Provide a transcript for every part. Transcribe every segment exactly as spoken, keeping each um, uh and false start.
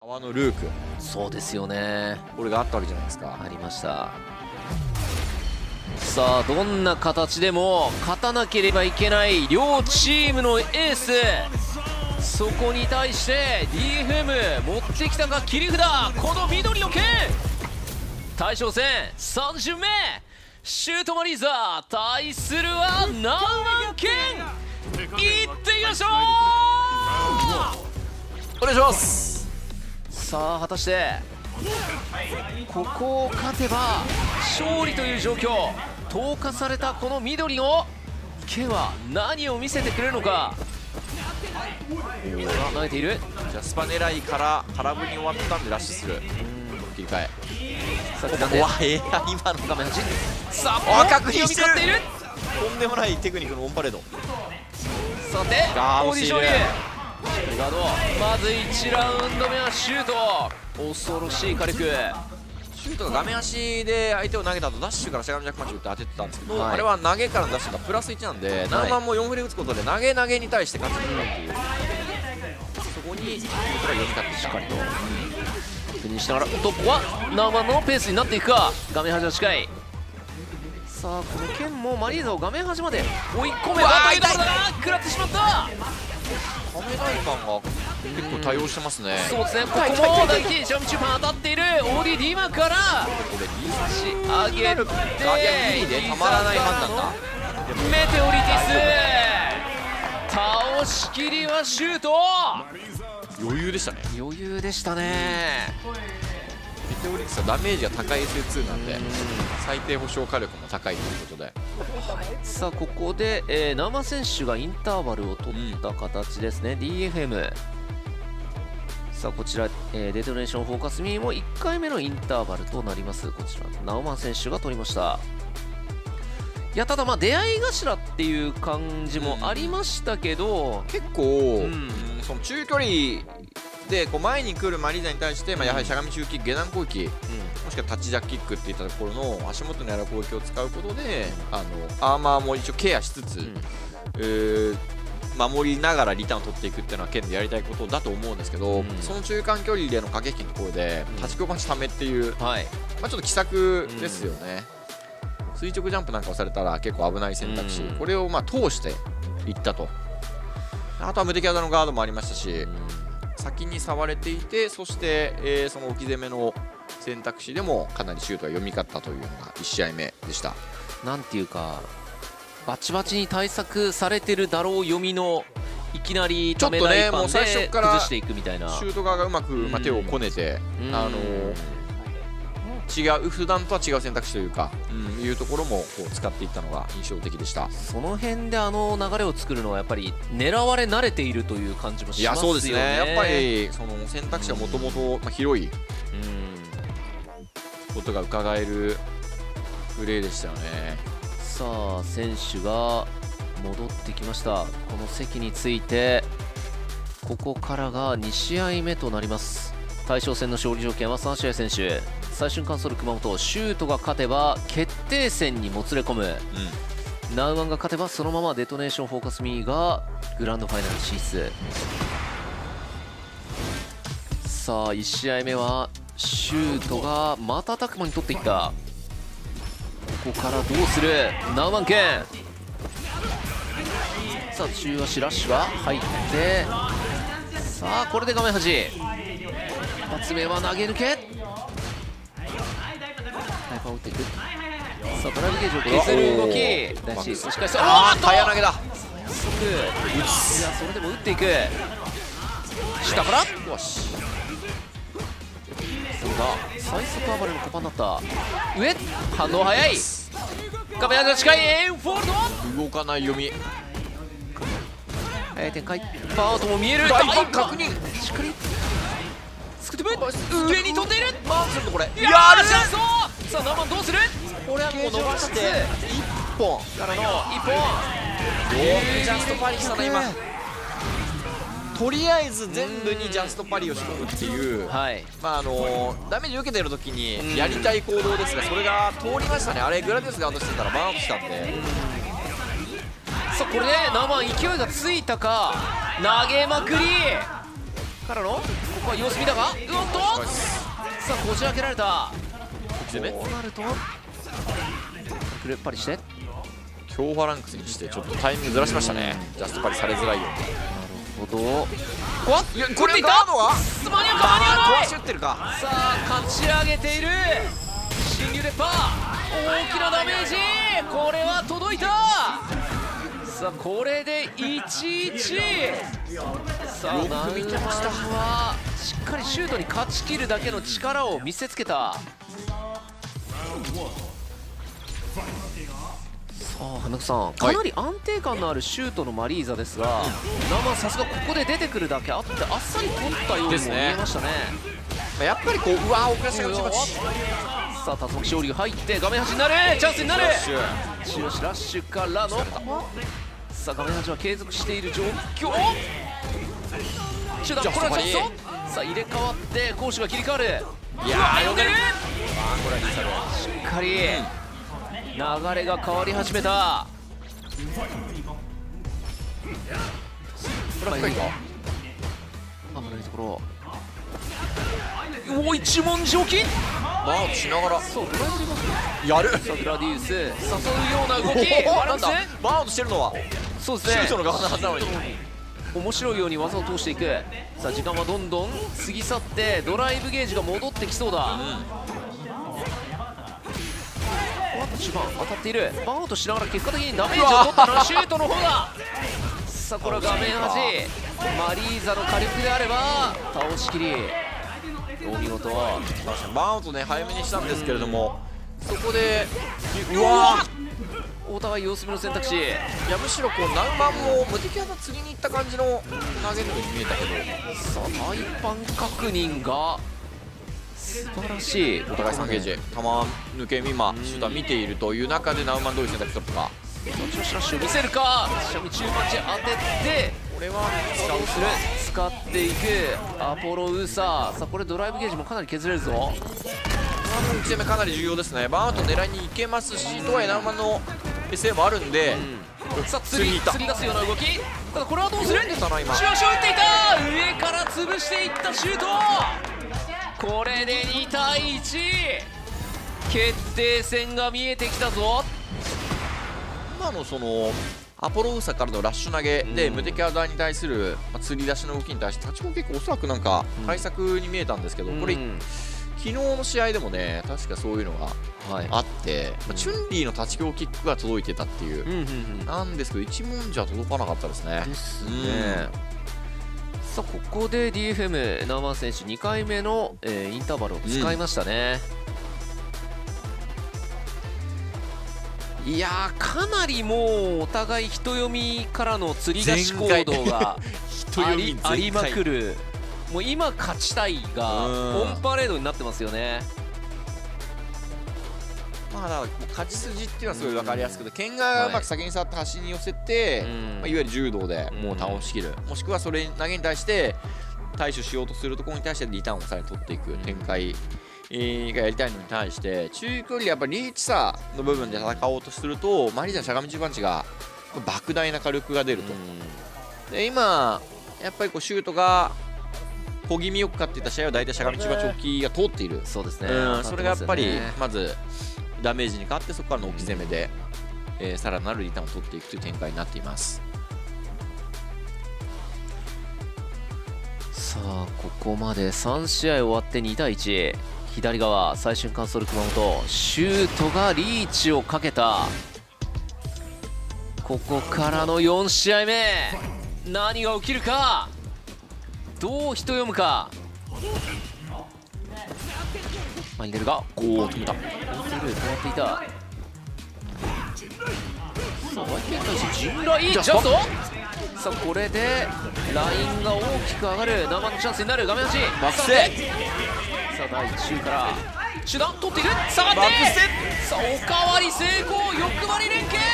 泡のルーク、 そうですよね、 これがあったわけじゃないですか。 ありました。さあどんな形でも勝たなければいけない両チームのエース、そこに対して ディーエフエム 持ってきたか切り札、この緑の剣、大将戦さん巡目、シュートマリーザ対するはナウマン剣、いってみましょう。 お願いします。 さあ果たしてここを勝てば勝利という状況、投下されたこの緑の剣は何を見せてくれるのか。投げている。 じゃあスパ狙いから空振りに終わったんでラッシュする。切り替え。 さあここはえー、今の画面はち。さああ確認してる。 読み取っている。 とんでもないテクニックのオンパレード。 さてあーオーディション惜しいねガード、まずいちラウンド目はシュート、恐ろしい火力。 シュートが画面足で相手を投げた後ダッシュからしゃがみジャックパンチ打って当ててたんですけど、 はい、 あれは投げからのダッシュがプラスいちなんで、ナウマンもよんフレ打つことで投げ投げに対して勝つんだっていう、そこにシュートが読み勝ってしっかりと確認しながら、おっとここはナウマンのペースになっていくか。画面端は近い。さあこの剣もマリーザを画面端まで追い込めばというところだが食らってしまった。 カメライ感が結構対応してますね。 そうですね、ここも大輝ジャンプ中盤当たっている。 オーディーディー マークからこれリ差し上げて、 あギリでたまらない判断だ。 メテオリティス倒しきりはシュート、 余裕でしたね。 余裕でしたね。 メテオリティスはダメージが高い エスエーツー なんで最低保証火力も高いということで、 さあここで、えー、ナウマン選手がインターバルを取った形ですね、うん、ディーエフエム。 さあこちら、えー、デトネーションフォーカスミーもいっかいめのインターバルとなります。こちらナウマン選手が取りました。いやただまあ出会い頭っていう感じもありましたけど、 うん、結構、うん、その中距離でこう前に来るマリーザに対して、まあ、やはりしゃがみ中キック、下段攻撃、うん、もしくはタッチジャックキックっていったところの足元にある攻撃を使うことで、あのアーマーも一応ケアしつつ、うんえー、守りながらリターンを取っていくっていうのは剣でやりたいことだと思うんですけど、うん、その中間距離での駆け引きのところで、うん、立ちこまちためっていう、はいまあ、ちょっと奇策ですよね、うん、垂直ジャンプなんかをされたら結構危ない選択肢、うん、これをまあ通していったと。あとは無敵技のガードもありましたし、うん先に触れていて、そして、えー、その置き攻めの選択肢でもかなりシュートが読み勝ったというのがいち試合目でした。 なんていうかバチバチに対策されてるだろう読みのいきなりちょっとねもう最初から崩していくみたいな、 シュート側がうまく、まあ、手をこねて、あのー、違う普段とは違う選択肢というか、うん、いうところもこう使っていったのが印象的でした。 その辺であの流れを作るのはやっぱり狙われ慣れているという感じもしますよね。 いやそうですね、やっぱりその選択肢がもともと広いことが伺えるプレーでしたよね。 さあ選手が戻ってきました。この席についてここからがに試合目となります。大将戦の勝利条件はさん試合選手、最春カンソル熊本、シュートが勝てば決定戦にもつれ込む、うん、ナウマンが勝てばそのままデトネーションフォーカスミーがグランドファイナル進出。さあいち試合目はシュートが瞬く間に取っていった。ここからどうするナウマン剣。さあ中足ラッシュが入って、さあこれで画面端一発目は投げ抜け、ハイパーを打っていく。さあドライブゲージを削る動き大事。しかしああ早投げだ。 早速いやそれでも打っていく。下からよし、それが最速暴れのコパになった。上反応早い。画面端近いエンフォールド、 動かない読み、 えー、展開バートも見える。 大確認しっかりスクトゥブ上に飛んでいる。 バーンするとこれやるチャンス。さあナウマンどうする。これはもう伸ばしていっぽんからのいっぽん。 よくジャストパリしたな今。とりあえず全部にジャストパリを仕込むっていう、はい、まああのー、ダメージ受けてる時にやりたい行動ですが、それが通りましたね。あれグラディウスがアウトしてたらバーンアウトしたんで、 さあこれでナウマン勢いがついたか、投げまくりからのここは様子見だが、うおっとさあこじ開けられた。こうなるとくるっぱりして強化ランクスにしてちょっとタイミングずらしましたね。ジャストパリされづらいように。 なるほど。こわっこれガードが間に合うか間に合わない。 壊し打ってるか。 さあ勝ち上げている新竜烈波、大きなダメージ、これは届いた。さあこれでいちいち。さあナウマンはしっかりシュートに勝ちきるだけの力を見せつけた。さあ花子さん、かなり安定感のあるシュートのマリーザですが、ナウマンさすがここで出てくるだけあってあっさり取ったようにも見えましたね。 やっぱりこううわ遅らせがちまち。 さあ竜巻勝利が入って画面端になる、チャンスになる。中押しラッシュからのさあ画面端は継続している状況。中段これはチャンスをさあ入れ替わって攻守が切り替わる。いやー読んでる。 これはリサルしっかり流れが変わり始めた。 これは深いか。 危ないところ。おお一文字置きマウントしながらそうグラディやる。 さあグラディウス誘うような動きバランスマウントしてるのはそうですね、 シュートの側のはずなのに面白いように技を通していく。さあ時間はどんどん過ぎ去ってドライブゲージが戻ってきそうだ。中盤当たっている。バンアウトしながら結果的にダメージを取ったのはシュートの方だ。さあこれは画面端マリーザの火力であれば倒しきりお見事。 バンアウトね早めにしたんですけれども、そこでうわお互い様子見の選択肢。 いやむしろこうナウマンも無敵技釣りに行った感じの投げのように見えたけど、 さあ大パン確認が素晴らしい。 お互いさんゲージ球抜け今シューター見ているという中でナウマンどういう選択取ったか。 後ろシラッシュを見せるか。シャミ中パンチ当ててこれは使うする使っていくアポロウーサー。さあこれドライブゲージもかなり削れるぞ。 いち戦目かなり重要ですね。バンアウト狙いに行けますし、とはいえナウマンの エスエー もあるんで、 うん、さあ釣り釣り出すような動き。ただこれはどうする。 出たな今。 シューシュー打っていた。上から潰していったシュート。これでにたいいち決定戦が見えてきたぞ。 今のそのアポロウーサからのラッシュ投げで、無敵技に対する、まあ、釣り出しの動きに対して立ちこ結構おそらくなんか対策に見えたんですけど、これ昨日の試合でもね確かそういうのがあって、はいまあ、チュンリーの立ち強キックが届いてたっていう、うんうんうん、なんですけど一文字は届かなかったですね。 ですね。さあここで ディーエフエム ナウマン選手にかいめの、えー、インターバルを使いましたね。うん、いやーかなりもうお互い人読みからの釣り出し行動があり、ありまくる。もう今勝ちたいがオンパレードになってますよね。 まあだから勝ち筋っていうのはすごい分かりやすくて、剣がうまく先に触って端に寄せて、はいまあ、いわゆる柔道でもう倒しきる、もしくはそれ投げに対して対処しようとするところに対してリターンをさらに取っていく展開がやりたいのに対して、中距離やっぱリーチ差の部分で戦おうとするとマリーザのしゃがみ中パンチが莫大な火力が出ると。で今やっぱりこうシュートが小気味よく勝っていた試合は大体しゃがみ中パンチ置きが通っている。 そうですね、 うん、それがやっぱりまずダメージに変わってそこからの置き攻めで、えー、さらなるリターンを取っていくという展開になっています。 さあここまでさん試合終わってにたいいち。左側最終カンソル熊本シュートがリーチをかけた。ここからのよん試合目何が起きるか。どう人読むか。前に出るがおお止めた。止めていた。さあ相手に対して陣雷ジャスト。さあこれでラインが大きく上がる。生のチャンスになる。画面端バックステさあ第一周から中段取っている。下がってさあおかわり成功。欲張り連携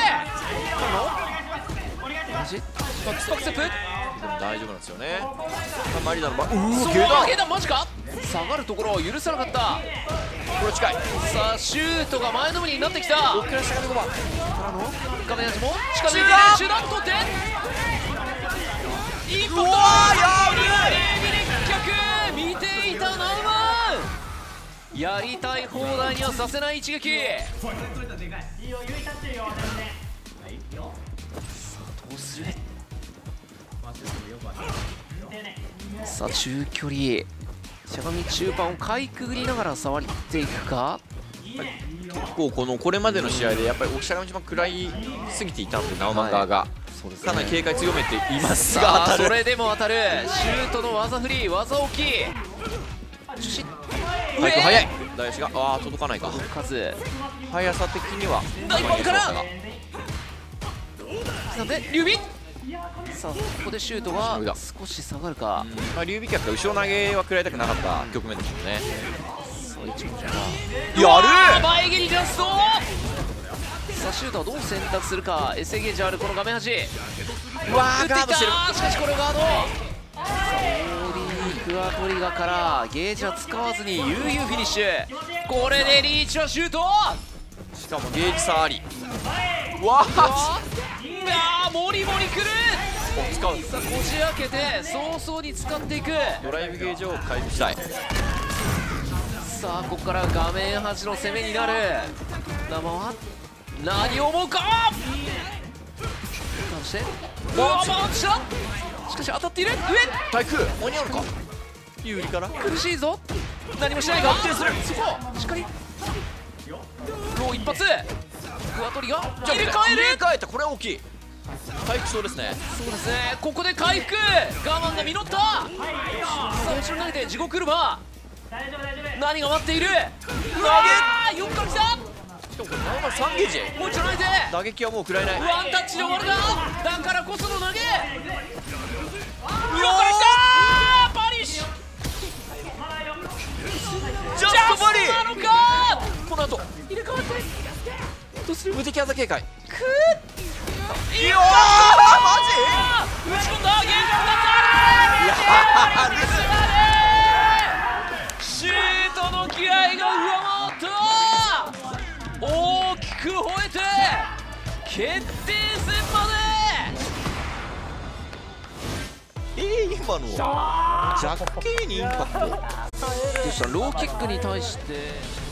同じバックスバックステップでも大丈夫なんですよね。マリーナのバックそうゲダマジか。下がるところを許さなかった。 これ近い。 さあシュートが前のめりになってきた。 奥から下がるごばんからの画面端も近づいている。中段取って一歩とうわーやべえやりたい放題にはさせない一撃。さあどうする。さあ中距離しゃがみ中盤をかいくぐりながら触っていくか。 結構このこれまでの試合でやっぱりしゃがみ中盤食らいすぎていたので、ナウマン側が、 そうですね、 かなり警戒強めていますが、 さあ当たる。 それでも当たる。シュートの技振り、技置き、中心早く早い。大足がああ届かないか。 数速さ的には大パンからなんで劉備。さあここでシュートが少し下がるか。 まあ劉備脚が後ろ投げは食らいたくなかった局面ですもんね。 さあ一本やる前蹴りジャスト。さあシュートはどう選択するか。エセゲージあるこの画面端。 うわ打っていった。 ーガードしてる。 しかしこれガード。オーディークアトリガからゲージは使わずに悠々フィニッシュ。これでリーチはシュート。 しかもゲージ差あり。わあいやーモリモリくる。 使う。 さあこじ開けて早々に使っていく。 ドライブゲージを回復したい。 さあここから画面端の攻めになる。生は何を思うか。そしてうわ回ってきた。しかし当たっている。 対空間に合うのか。有利から上苦しいぞ。何もしないが安定する。そこしっかりロー一発。クアトリが入れ替える。 入れ替えた。これは大きい。回復そうですね。 そうですね。ここで回復。我慢が実った。さあ後ろに投げて地獄車。何が待っている。うわーよくかきた。 しかもこれナウマンさんゲージ。 もう一度投げて打撃はもう食らえない。 ワンタッチで終わるが、だからこその投げ。よくからきたーパリッシュ。 ジャストバリなのか。 この後入れ替わってどうする。 無敵技警戒。 くいやーマ打ち込んだ。ゲージを使ったシュートの気合が上回った。大きく吠えて決定戦まジえー、今のはジャッケーにインパクト。 で。どうした。ローキックに対して